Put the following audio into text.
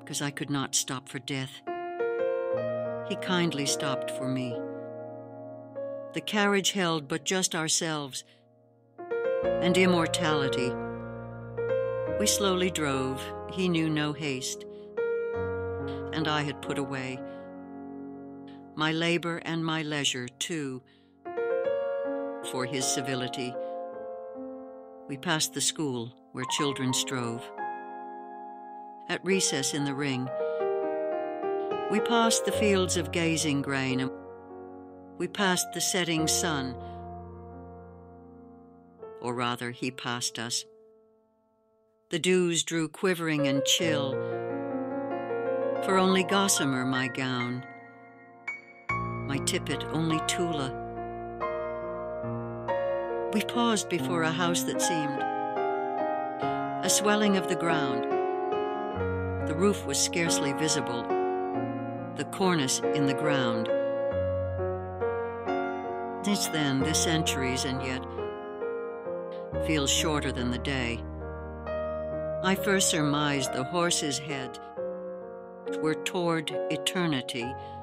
'cause I could not stop for death. He kindly stopped for me. The carriage held but just ourselves and immortality. We slowly drove, he knew no haste, and I had put away my labor and my leisure, too, for his civility. We passed the school where children strove. At recess in the ring, we passed the fields of gazing grain, and we passed the setting sun, or rather, he passed us. The dews drew quivering and chill, for only gossamer my gown, my tippet only tula. We paused before a house that seemed a swelling of the ground. The roof was scarcely visible, the cornice in the ground. Since then, the centuries, and yet feels shorter than the day. I first surmised the horse's head were toward eternity,